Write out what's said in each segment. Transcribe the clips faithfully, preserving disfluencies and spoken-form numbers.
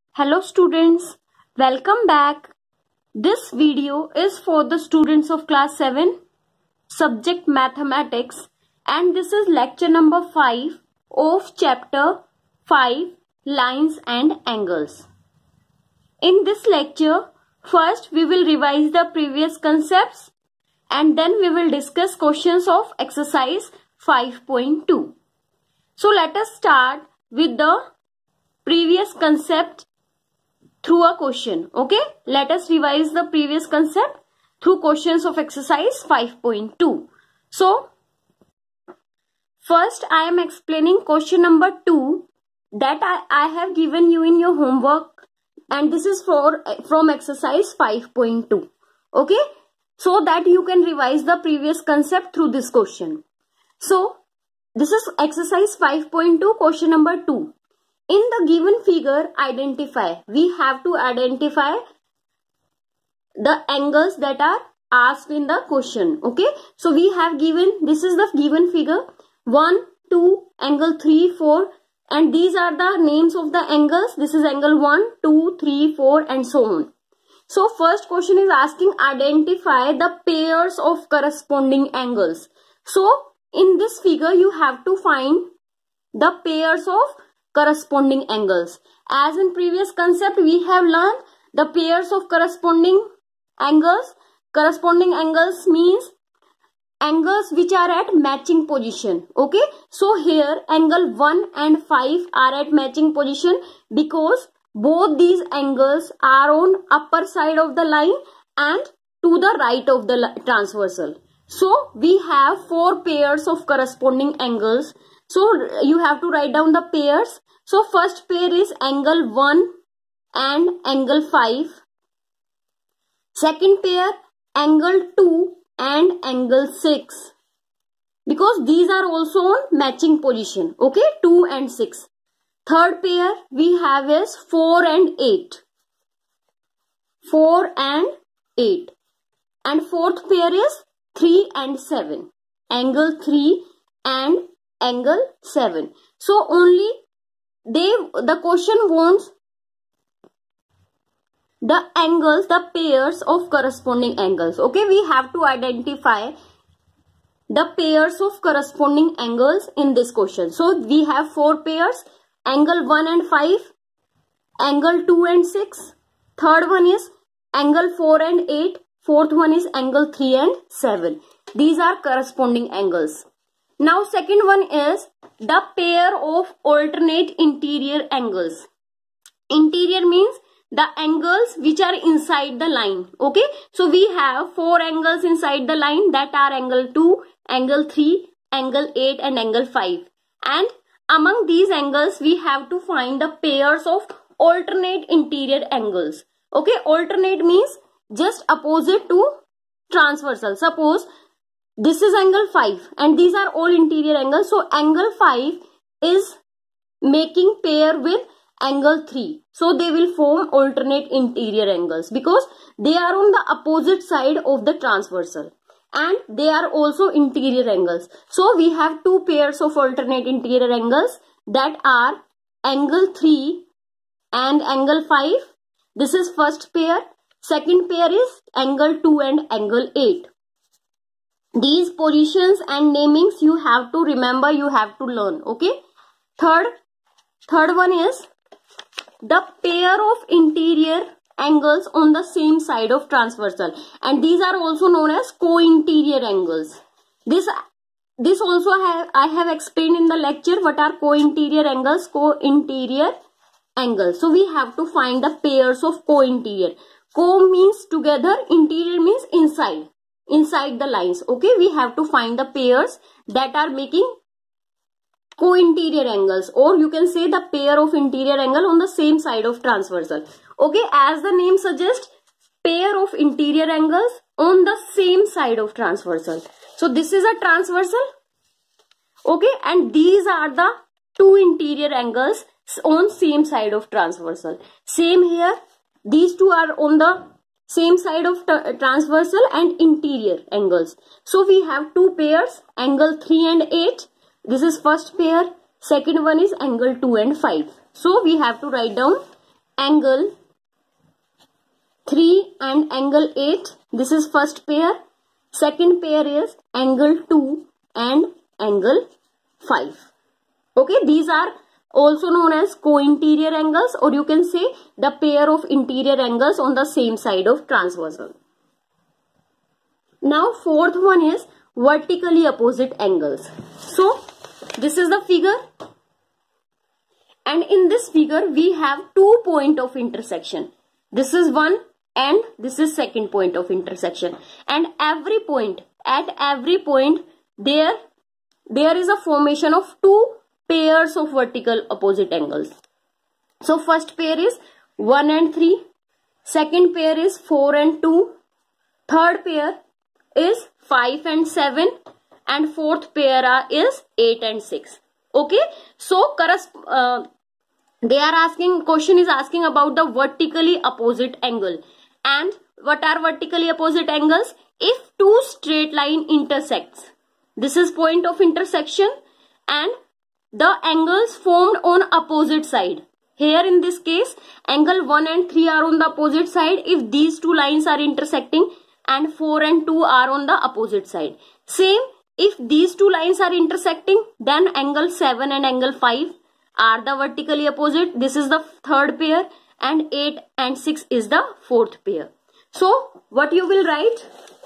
Hello students, welcome back. This video is for the students of class seven, subject mathematics, and this is lecture number five of chapter five, lines and angles. In this lecture, first we will revise the previous concepts and then we will discuss questions of exercise five point two. So let us start with the previous concept through a question. Okay, let us revise the previous concept through questions of exercise five point two. So first I am explaining question number two that I, I have given you in your homework, and this is for from exercise five point two. Okay, so that you can revise the previous concept through this question. So this is exercise five point two, question number two. In the given figure, identify. We have to identify the angles that are asked in the question. Okay. So we have given, this is the given figure, one, two, angle three, four, and these are the names of the angles. This is angle one, two, three, four, and so on. So first question is asking identify the pairs of corresponding angles. So in this figure, you have to find the pairs of corresponding angles. As in previous concept, we have learned the pairs of corresponding angles. Corresponding angles means angles which are at matching position. Okay, so here angle one and five are at matching position because both these angles are on upper side of the line and to the right of the transversal. So we have four pairs of corresponding angles. So you have to write down the pairs. So first pair is angle one and angle five. Second pair angle two and angle six. Because these are also on matching position. Okay, two and six. Third pair we have is four and eight. four and eight. And fourth pair is three and seven. Angle three and angle seven. So only they the question wants the angles, the pairs of corresponding angles. Okay, we have to identify the pairs of corresponding angles in this question. So we have four pairs, angle one and five, angle two and six, third one is angle four and eight, fourth one is angle three and seven. These are corresponding angles. Now second one is the pair of alternate interior angles. Interior means the angles which are inside the line. Okay, so we have four angles inside the line, that are angle two, angle three, angle eight and angle five. And among these angles we have to find the pairs of alternate interior angles. Okay, alternate means just opposite to transversal. Suppose this is angle five and these are all interior angles. So angle five is making pair with angle three. So they will form alternate interior angles because they are on the opposite side of the transversal and they are also interior angles. So we have two pairs of alternate interior angles, that are angle three and angle five. This is first pair. Second pair is angle two and angle eight. These positions and namings you have to remember, you have to learn. Okay. Third, third one is the pair of interior angles on the same side of transversal, and these are also known as co-interior angles. This, this also have I have explained in the lecture what are co-interior angles, co-interior angles. So we have to find the pairs of co-interior. Co means together, interior means inside. Inside the lines. Okay, we have to find the pairs that are making co-interior angles, or you can say the pair of interior angle on the same side of transversal. Okay, as the name suggests, pair of interior angles on the same side of transversal. So this is a transversal. Okay, and these are the two interior angles on same side of transversal. Same here, these two are on the same side of transversal and interior angles. So we have two pairs, angle three and eight. This is first pair. Second one is angle two and five. So we have to write down angle three and angle eight. This is first pair. Second pair is angle two and angle five. Okay, these are also known as co-interior angles, or you can say the pair of interior angles on the same side of transversal. Now fourth one is vertically opposite angles. So this is the figure, and in this figure we have two point of intersection. This is one and this is second point of intersection, and every point at every point there there is a formation of two pairs of vertical opposite angles. So first pair is one and three, second pair is four and two, third pair is five and seven, and fourth pair is eight and six. Okay, so uh, they are asking, question is asking about the vertically opposite angle. And what are vertically opposite angles? If two straight line intersects, this is point of intersection, and the angles formed on opposite side. Here in this case, angle one and three are on the opposite side if these two lines are intersecting, and four and two are on the opposite side. Same, if these two lines are intersecting, then angle seven and angle five are the vertically opposite. This is the third pair, and eight and six is the fourth pair. So what you will write?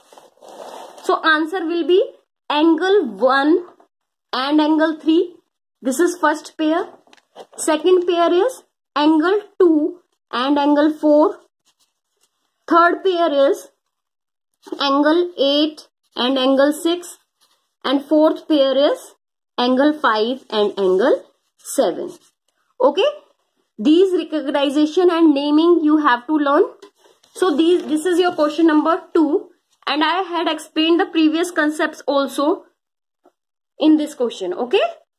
So answer will be angle one and angle three. This is first pair. Second pair is angle two and angle four. Third pair is angle eight and angle six. And fourth pair is angle five and angle seven. Okay. These recognition and naming you have to learn. So these, this is your question number two, and I had explained the previous concepts also in this question. Okay.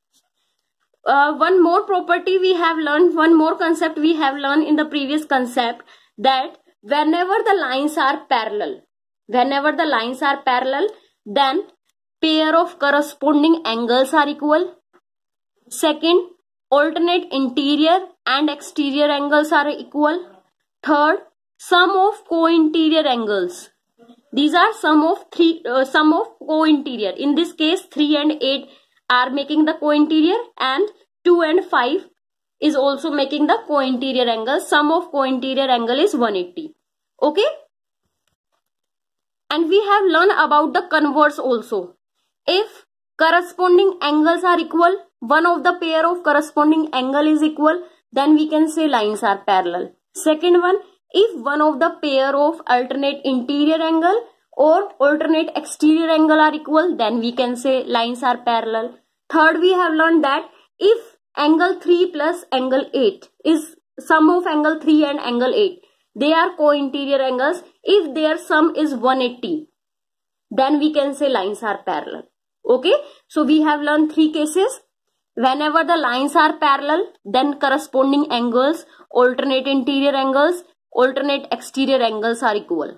Uh, one more property we have learned, one more concept we have learned in the previous concept, that whenever the lines are parallel, whenever the lines are parallel, then pair of corresponding angles are equal. Second, alternate interior and exterior angles are equal. Third, sum of co-interior angles. These are sum of three, uh, sum of co-interior. In this case, three and eight are making the co-interior, and two and five is also making the co-interior angle. Sum of co-interior angle is one eighty. Okay. And we have learned about the converse also. If corresponding angles are equal, one of the pair of corresponding angle is equal, then we can say lines are parallel. Second one, if one of the pair of alternate interior angle or alternate exterior angle are equal, then we can say lines are parallel. Third, we have learned that if angle three plus angle eight is sum of angle three and angle eight, they are co-interior angles. If their sum is one eighty, then we can say lines are parallel. Okay, so we have learned three cases. Whenever the lines are parallel, then corresponding angles, alternate interior angles, alternate exterior angles are equal.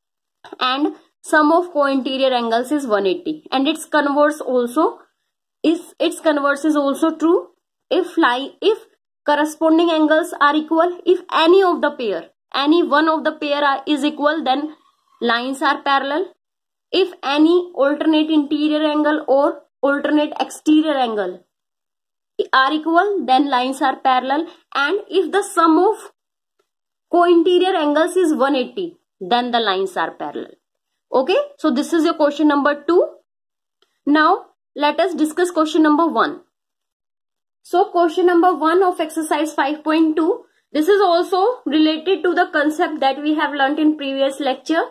And sum of co-interior angles is one eighty. And its converse also is, its converse is also true. If line, if corresponding angles are equal, if any of the pair, any one of the pair are, is equal, then lines are parallel. If any alternate interior angle or alternate exterior angle are equal, then lines are parallel. And if the sum of co-interior angles is one eighty, then the lines are parallel. Okay, so this is your question number two. Now let us discuss question number one. So question number one of exercise five point two, this is also related to the concept that we have learnt in previous lecture.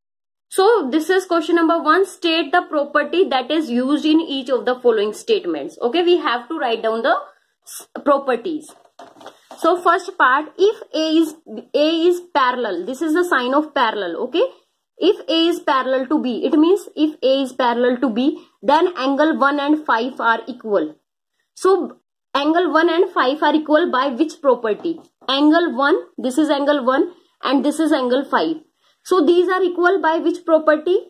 So this is question number one. State the property that is used in each of the following statements. Okay, we have to write down the properties. So first part, if A is A is parallel, this is the sign of parallel. Okay, if A is parallel to B, it means if A is parallel to B, then angle one and five are equal. So angle one and five are equal by which property? Angle one, this is angle one, and this is angle five. So these are equal by which property?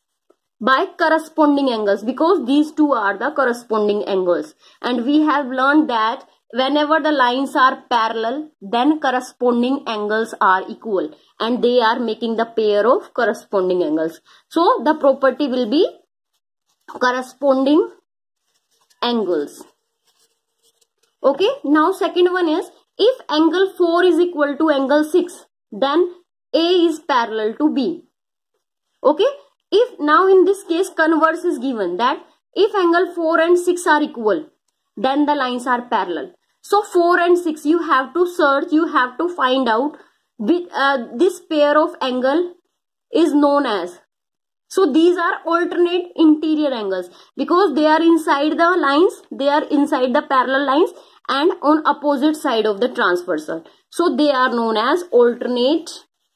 By corresponding angles, because these two are the corresponding angles. And we have learned that whenever the lines are parallel, then corresponding angles are equal and they are making the pair of corresponding angles. So the property will be corresponding angles. Okay, now second one is, if angle four is equal to angle six, then A is parallel to B. Okay, if now in this case converse is given, that if angle four and six are equal, then the lines are parallel. So four and six, you have to search, you have to find out which, uh, this pair of angle is known as. So these are alternate interior angles because they are inside the lines, they are inside the parallel lines and on opposite side of the transversal. So they are known as alternate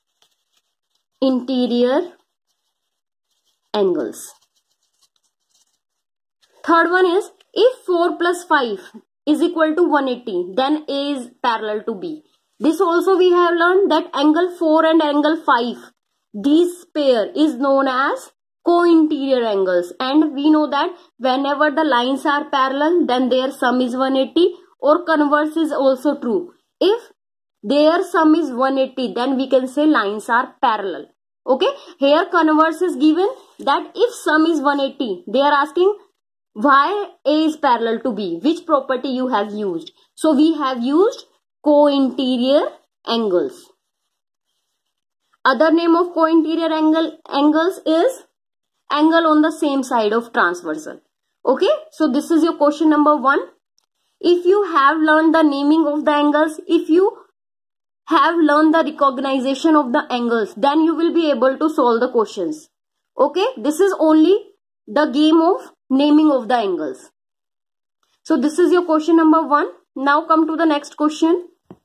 interior angles. Third one is, if four plus five is equal to one eighty, then A is parallel to B. This also we have learned that angle four and angle five, this pair is known as co-interior angles, and we know that whenever the lines are parallel, then their sum is one eighty, or converse is also true. If their sum is one eighty, then we can say lines are parallel. Okay, here converse is given, that if sum is one eighty, they are asking why A is parallel to B, which property you have used. So we have used co-interior angles. Other name of co-interior angle angles is angle on the same side of transversal. Okay, so this is your question number one. If you have learned the naming of the angles, if you have learned the recognition of the angles, then you will be able to solve the questions. Okay, this is only the game of naming of the angles. So this is your question number one. Now come to the next question.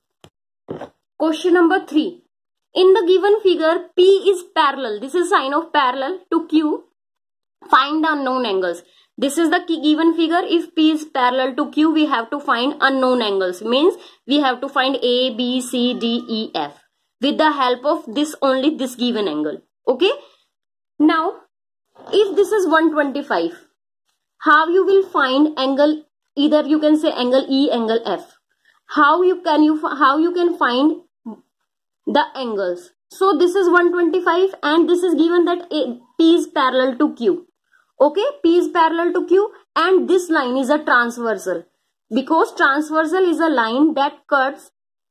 Question number three. In the given figure, P is parallel. This is sign of parallel to Q. Find the unknown angles. This is the given figure. If P is parallel to Q, we have to find unknown angles. Means we have to find A, B, C, D, E, F. With the help of this only this given angle. Okay. Now, if this is one twenty-five, how you will find angle? Either you can say angle E, angle F. How you can you how you can find the angles? So this is one twenty-five and this is given that A, P is parallel to Q. Okay, P is parallel to Q and this line is a transversal, because transversal is a line that cuts,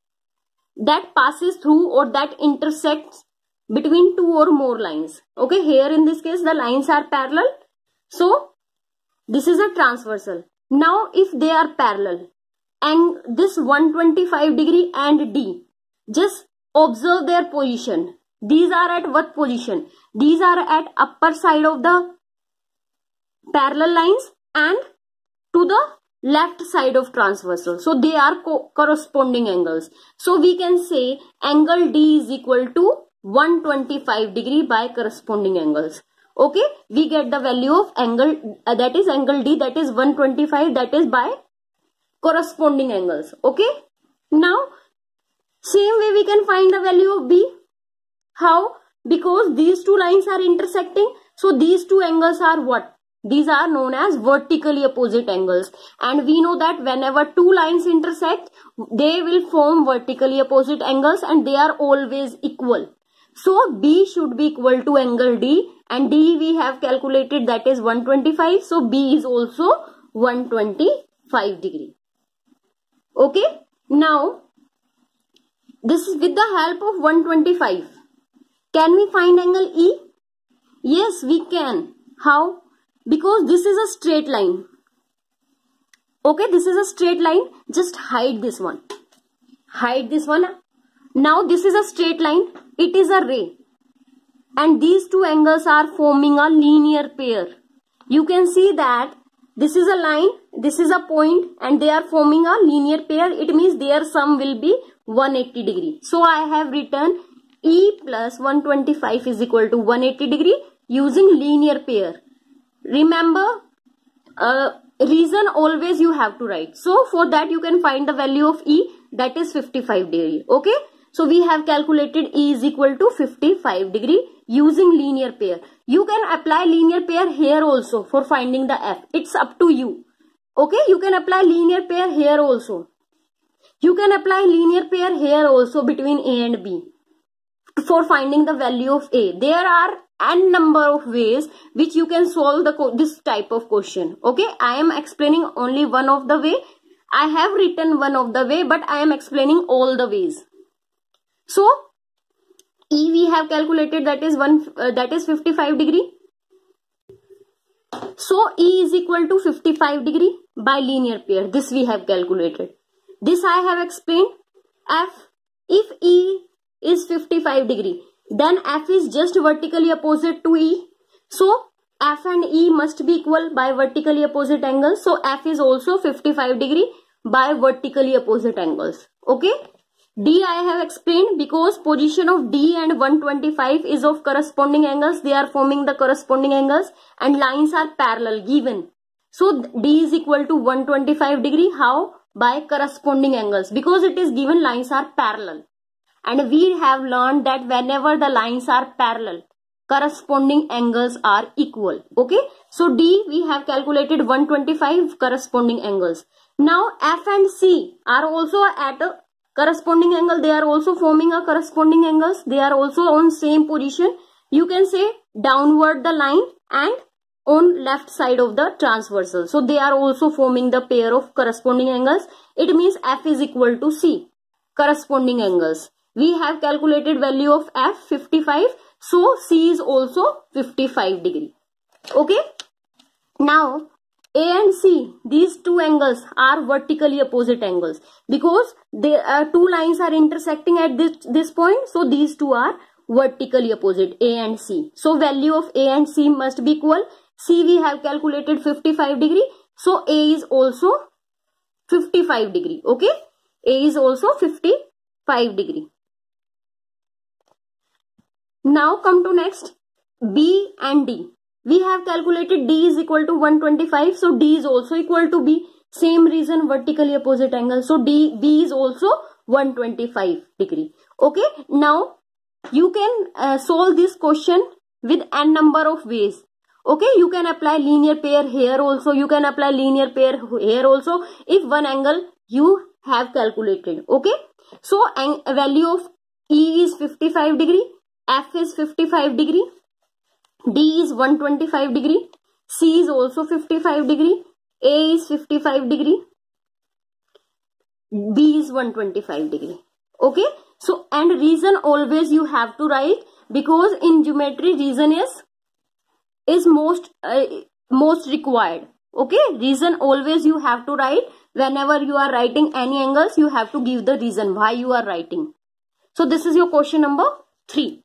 that passes through or that intersects between two or more lines. Okay, here in this case the lines are parallel, so this is a transversal. Now if they are parallel and this one twenty-five degree and D, just observe their position. These are at what position? These are at upper side of the parallel lines and to the left side of transversal. So they are co corresponding angles. So we can say angle D is equal to one twenty-five degree by corresponding angles. Okay, we get the value of angle, uh, that is angle D, that is one twenty-five, that is by corresponding angles. Okay, now same way we can find the value of B. How? Because these two lines are intersecting, so these two angles are what? These are known as vertically opposite angles, and we know that whenever two lines intersect, they will form vertically opposite angles and they are always equal. So B should be equal to angle D, and D we have calculated, that is one twenty-five. So B is also one twenty-five degree. Okay. Now this is with the help of one twenty-five. Can we find angle E? Yes, we can. How? Because this is a straight line. Okay, this is a straight line. Just hide this one. Hide this one. Now this is a straight line. It is a ray. And these two angles are forming a linear pair. You can see that this is a line, this is a point, and they are forming a linear pair. It means their sum will be one eighty degree. So I have written E plus one twenty-five is equal to one eighty degree using linear pair. Remember, uh, reason always you have to write. So for that you can find the value of E, that is fifty-five degree. Okay. So we have calculated E is equal to fifty-five degree using linear pair. You can apply linear pair here also for finding the F. It's up to you. Okay. You can apply linear pair here also. You can apply linear pair here also between A and B for finding the value of A. There are n number of ways which you can solve the this type of question. Okay, I am explaining only one of the way. I have written one of the way, but I am explaining all the ways. So E we have calculated, that is one uh, that is fifty-five degree. So E is equal to fifty-five degree by linear pair. This we have calculated. This I have explained. F, if E is fifty-five degree, then F is just vertically opposite to E. So F and E must be equal by vertically opposite angles. So F is also fifty-five degree by vertically opposite angles. Okay. D I have explained, because position of D and one twenty-five is of corresponding angles. They are forming the corresponding angles and lines are parallel given. So D is equal to one twenty-five degree. How? By corresponding angles, because it is given lines are parallel. And we have learned that whenever the lines are parallel, corresponding angles are equal. Okay. So D we have calculated one twenty-five corresponding angles. Now F and C are also at a corresponding angle. They are also forming a corresponding angles. They are also on same position. You can say downward the line and on left side of the transversal. So they are also forming the pair of corresponding angles. It means F is equal to C, corresponding angles. We have calculated value of F fifty-five. So C is also fifty-five degree. Okay. Now A and C, these two angles are vertically opposite angles, because the uh, two lines are intersecting at this, this point. So these two are vertically opposite, A and C. So value of A and C must be equal. C we have calculated fifty-five degree. So A is also fifty-five degree. Okay. A is also fifty-five degree. Now come to next, B and D. We have calculated D is equal to one twenty-five. So D is also equal to B. Same reason, vertically opposite angle. So D, B is also one twenty-five degree. Okay. Now you can uh, solve this question with n number of ways. Okay. You can apply linear pair here also. You can apply linear pair here also if one angle you have calculated. Okay. So value of E is fifty-five degree. F is fifty-five degree. D is one twenty-five degree. C is also fifty-five degree. A is fifty-five degree. B is one twenty-five degree. Okay. So, and reason always you have to write, because in geometry reason is is most uh, most required. Okay. Reason always you have to write. Whenever you are writing any angles, you have to give the reason why you are writing. So this is your question number three.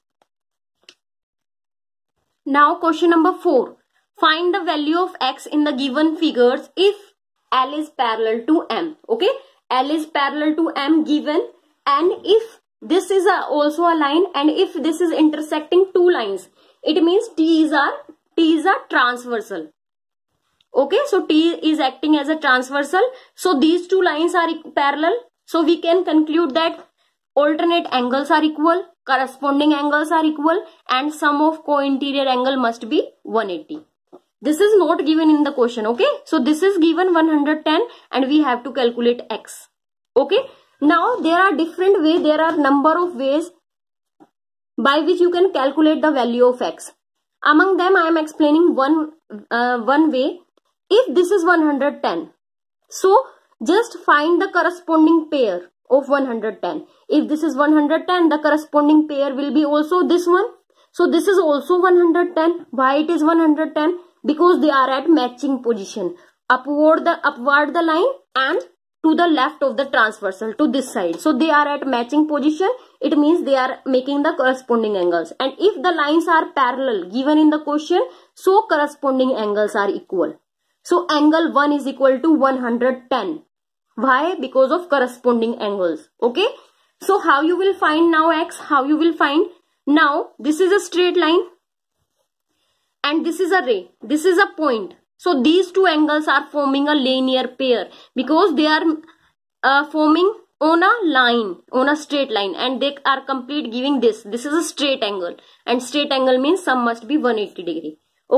Now question number four. Find the value of X in the given figures if L is parallel to M. Okay. L is parallel to M given, and if this is a, also a line, and if this is intersecting two lines, it means T is a, T is a transversal. Okay. So T is acting as a transversal. So these two lines are parallel. So we can conclude that alternate angles are equal, corresponding angles are equal, and sum of co-interior angle must be one eighty. This is not given in the question. Okay. So this is given one hundred ten and we have to calculate X. Okay. Now there are different ways. There are number of ways by which you can calculate the value of X. Among them I am explaining one, uh, one way. If this is one hundred ten, so just find the corresponding pair of one hundred ten. If this is one hundred ten, the corresponding pair will be also this one. So this is also one hundred ten. Why it is one hundred ten? Because they are at matching position. Upward the upward the line and to the left of the transversal to this side. So they are at matching position. It means they are making the corresponding angles. And if the lines are parallel given in the question, so corresponding angles are equal. So angle one is equal to one hundred ten. Why? Because of corresponding angles. Okay. So how you will find now X? How you will find? Now this is a straight line and this is a ray. This is a point. So these two angles are forming a linear pair because they are uh, forming on a line, on a straight line, and they are complete giving this. This is a straight angle, and straight angle means sum must be one hundred eighty degree. Okay.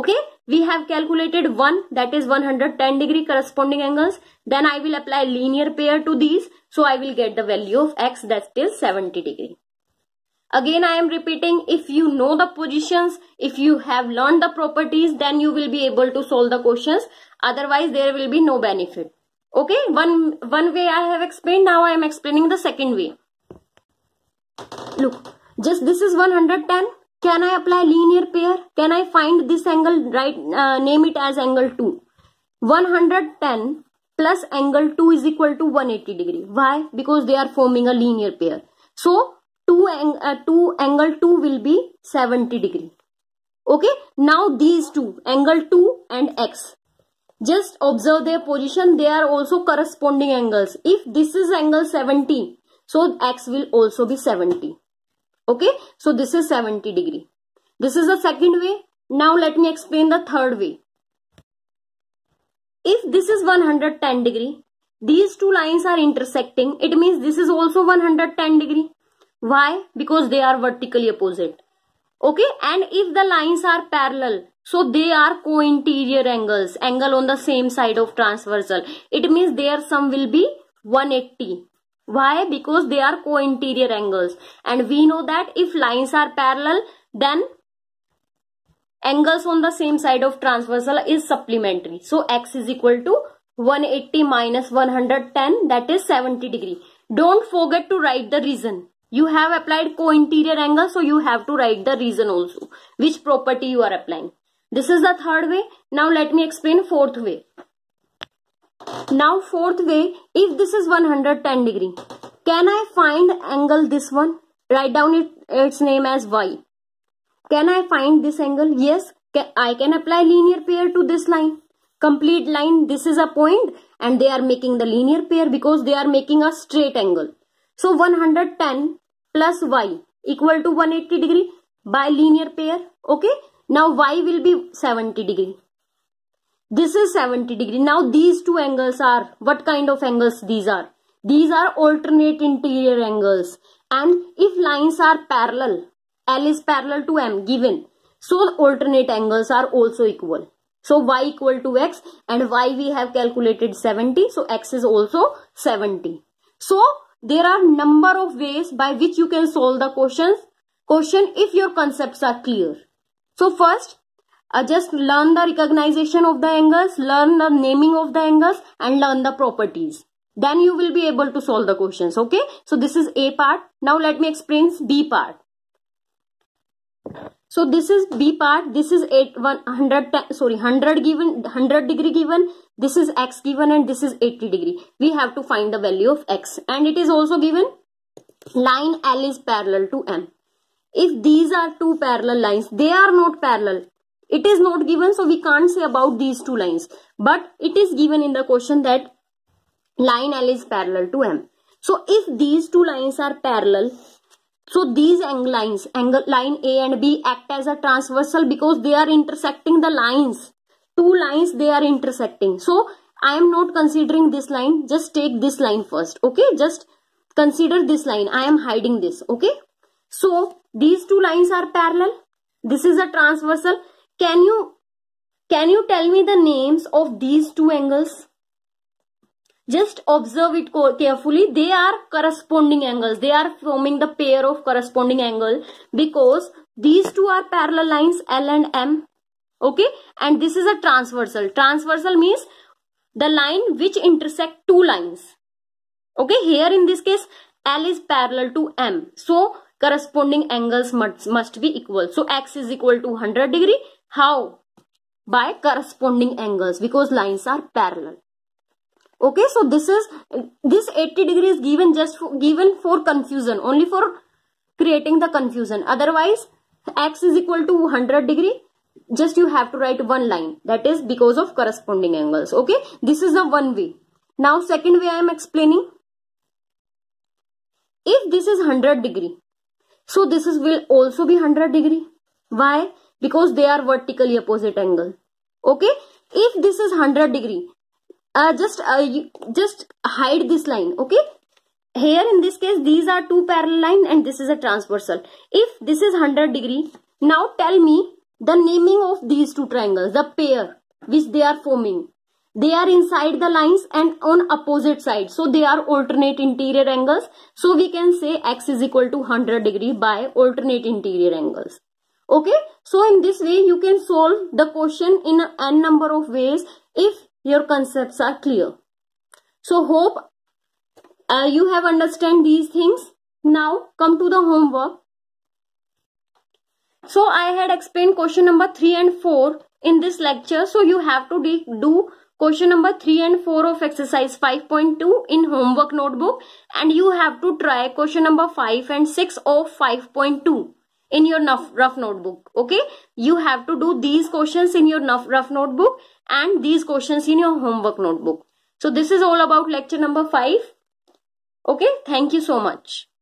we have calculated one, that is one hundred ten degree corresponding angles. Then I will apply linear pair to these. So I will get the value of x, that is seventy degree. Again I am repeating, if you know the positions, if you have learned the properties, then you will be able to solve the questions. Otherwise there will be no benefit. Okay, one, one way I have explained. Now I am explaining the second way. Look, just this is one hundred ten. Can I apply linear pair? Can I find this angle, right, uh, name it as angle two. one hundred ten plus angle two is equal to one hundred eighty degree. Why? Because they are forming a linear pair. So two, ang uh, two angle two will be seventy degree. Okay, now these two, angle two and x, just observe their position. They are also corresponding angles. If this is angle seventy, so x will also be seventy. Okay, so this is seventy degree. This is the second way. Now let me explain the third way. If this is one hundred ten degree, these two lines are intersecting. It means this is also one hundred ten degree. Why? Because they are vertically opposite. Okay, and if the lines are parallel, so they are co-interior angles, angle on the same side of transversal. It means their sum will be one hundred eighty. Why? Because they are co-interior angles, and we know that if lines are parallel, then angles on the same side of transversal is supplementary. So x is equal to one hundred eighty minus one hundred ten, that is seventy degree. Don't forget to write the reason. You have applied co-interior angle, so you have to write the reason also, which property you are applying. This is the third way. Now let me explain fourth way. Now fourth way, if this is one hundred ten degree, can I find angle this one? Write down it, its name as y. Can I find this angle? Yes, I can apply linear pair to this line. Complete line, this is a point and they are making the linear pair because they are making a straight angle. So one hundred ten plus y equal to one hundred eighty degree by linear pair. Okay, now y will be seventy degree. This is seventy degree. Now these two angles are, what kind of angles these are? These are alternate interior angles. And if lines are parallel, L is parallel to M given, so alternate angles are also equal. So y equal to x, and y we have calculated seventy, so x is also seventy. So there are number of ways by which you can solve the questions, question if your concepts are clear. So first, Uh, just learn the recognition of the angles, learn the naming of the angles, and learn the properties. Then you will be able to solve the questions. Okay, so this is A part. Now let me explain B part. So this is B part. This is eight, one hundred, sorry, one hundred given, one hundred degree given. This is x given, and this is eighty degree. We have to find the value of x, and it is also given line L is parallel to M. If these are two parallel lines, they are not parallel. It is not given, so we can't say about these two lines. But it is given in the question that line L is parallel to M. So if these two lines are parallel, so these angle lines, angle line A and B act as a transversal because they are intersecting the lines. Two lines, they are intersecting. So I am not considering this line. Just take this line first. Okay, just consider this line. I am hiding this. Okay, so these two lines are parallel. This is a transversal. Can you, can you tell me the names of these two angles? Just observe it carefully. They are corresponding angles. They are forming the pair of corresponding angle because these two are parallel lines L and M. Okay, and this is a transversal. Transversal means the line which intersect two lines. Okay, here in this case L is parallel to M. So corresponding angles must, must be equal. So x is equal to one hundred degree. How? By corresponding angles, because lines are parallel. Okay, so this is, this eighty degree is given just for, given for confusion, only for creating the confusion. Otherwise, x is equal to one hundred degree. Just you have to write one line. That is because of corresponding angles. Okay, this is the one way. Now second way I am explaining. If this is one hundred degree, so this is will also be one hundred degree. Why? Because they are vertically opposite angle. Okay, if this is one hundred degree, uh, just uh, you, just hide this line. Okay, here in this case these are two parallel line and this is a transversal. If this is one hundred degree, now tell me the naming of these two triangles, the pair which they are forming. They are inside the lines and on opposite sides. So they are alternate interior angles. So we can say x is equal to one hundred degree by alternate interior angles. Okay. So in this way you can solve the question in n number of ways if your concepts are clear. So hope uh, you have understand these things. Now come to the homework. So I had explained question number three and four in this lecture. So you have to do question number three and four of exercise five point two in homework notebook, and you have to try question number five and six of five point two in your rough notebook. Okay, you have to do these questions in your rough notebook and these questions in your homework notebook. So this is all about lecture number five. Okay, thank you so much.